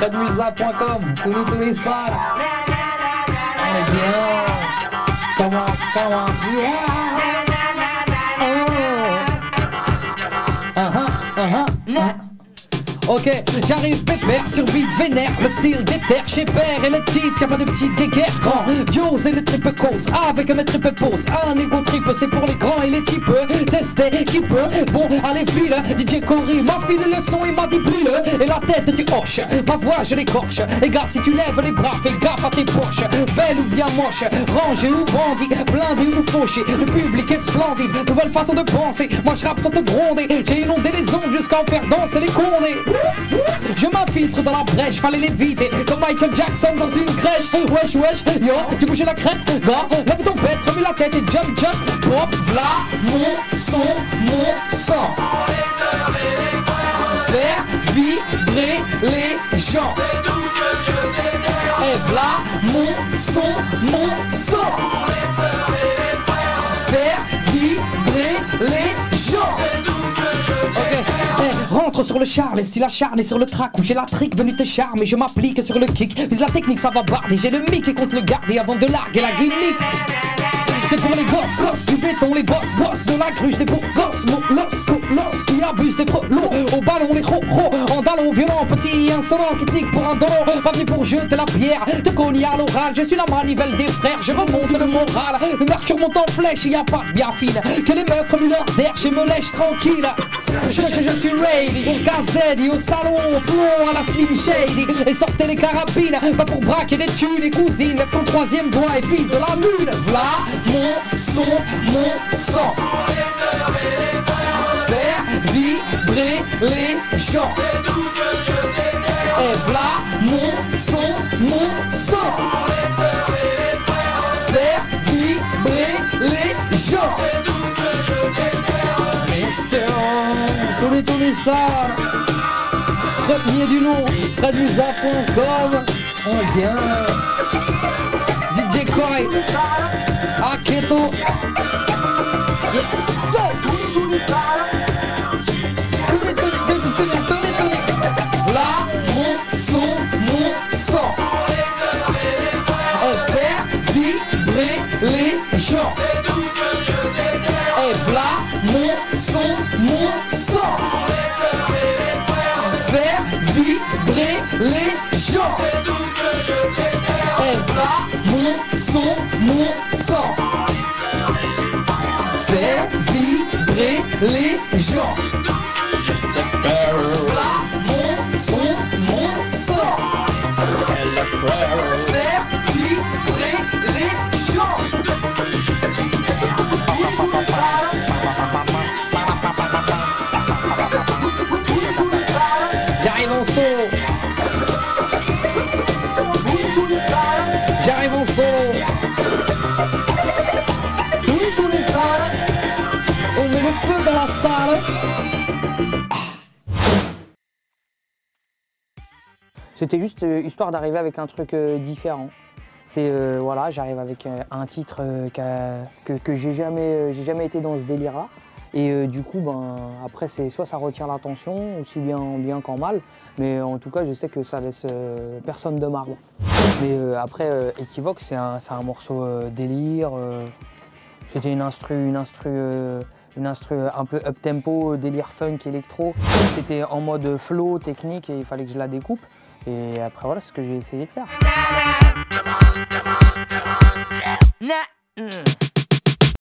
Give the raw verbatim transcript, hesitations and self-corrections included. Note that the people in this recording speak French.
fred musa point com, tous tous les salles. On est bien. Comment, comment, yeah. Oh. Uh-huh, uh-huh, uh-huh. Ok, j'arrive pépère sur beat vénère, le style déterre chez père et le titre, y'a pas de petite guéguerre. Grand, Dios et le triple cause, avec mes triple pose. Un ego triple, c'est pour les grands et les types. Tester qui peut, bon, allez file. D J Cory m'a filé le son et m'a dit brûle. Et la tête du hoche, ma voix je l'écorche. Et gars, si tu lèves les bras, fais gaffe à tes poches. Belle ou bien moche, rangé ou bandit, blindé ou fauché. Le public est splendide, nouvelle façon de penser. Moi je rappe sans te gronder, j'ai inondé les ondes jusqu'à en faire danser les condés. Je m'infiltre dans la brèche, fallait l'éviter. Comme Michael Jackson dans une crèche. Wesh wesh, yo, tu bouges la crête. Gars, lève ton pète, remue la tête et jump jump. Pop, v'là, mon son, mon sang. Faire vibrer les gens. C'est tout ce que je sais faire. Et v'là, mon son, mon sang. Faire vibrer les gens. C'est tout ce que je sais faire. Rentre sur le char, les styles acharnés sur le track où j'ai la trick venu te charmer, je m'applique sur le kick, vise la technique ça va barder, j'ai le mic et compte le garder avant de larguer la gimmick. C'est pour les gosses, gosses du béton, les boss, boss de la cruche, des beaux gosses, molos, colos qui abusent des frelots, au ballon les ro-ro, en dallon violent, petit insolent qui te nique pour un dollar, pas venu pour jeter la pierre, te cogner à l'oral, je suis la manivelle des frères, je remonte le moral, le mercure monte en flèche, y a pas de bien fine, que les meufs remuent leur d'air, je me lèche tranquille, je, je, je suis ready, gaz daddy au salon, au flow à la slim shady, et sortez les carabines, pas pour braquer des thunes, les cousines, lève ton troisième doigt et pisse de la lune, v'là, mon son, mon sang. Faire vibrer les gens. C'est tout ce que je sais faire. Et v'là, mon son, mon sang. Faire vibrer les gens. C'est tout ce que je sais faire. Mister, tournez, tournez ça. Premier du nom, fred musa point com. On vient. D J Cory. Aketo. Yes, sir. Tournez, tournez ça. Tournez, tournez, tournez, tournez, tournez, tournez. V'là, mon son, mon sang. Et faire vibrer les gens. C'est tout ce que je sais faire. Et v'là, mon son, mon sang. Faire vibrer les gens. C'est tout ce que je sais faire. Et v'là, mon son, mon sang. Faire vibrer les gens. V'là, mon son, mon sang. Faire vibrer les gens. J'arrive en solo. J'arrive en solo. On met le feu dans la salle. C'était juste euh, histoire d'arriver avec un truc euh, différent. C'est euh, voilà, j'arrive avec euh, un titre euh, que, que j'ai jamais, euh, j'ai jamais été dans ce délire-là. Et euh, du coup, ben, après, c'est soit ça retient l'attention, aussi bien, bien qu'en mal. Mais en tout cas, je sais que ça laisse euh, personne de marbre. Mais euh, après, euh, Equivoque, c'est un, un morceau euh, délire. Euh, C'était une instru, une instru, euh, une instru un peu up-tempo, délire funk, électro. C'était en mode flow, technique, et il fallait que je la découpe. Et après, voilà ce que j'ai essayé de faire.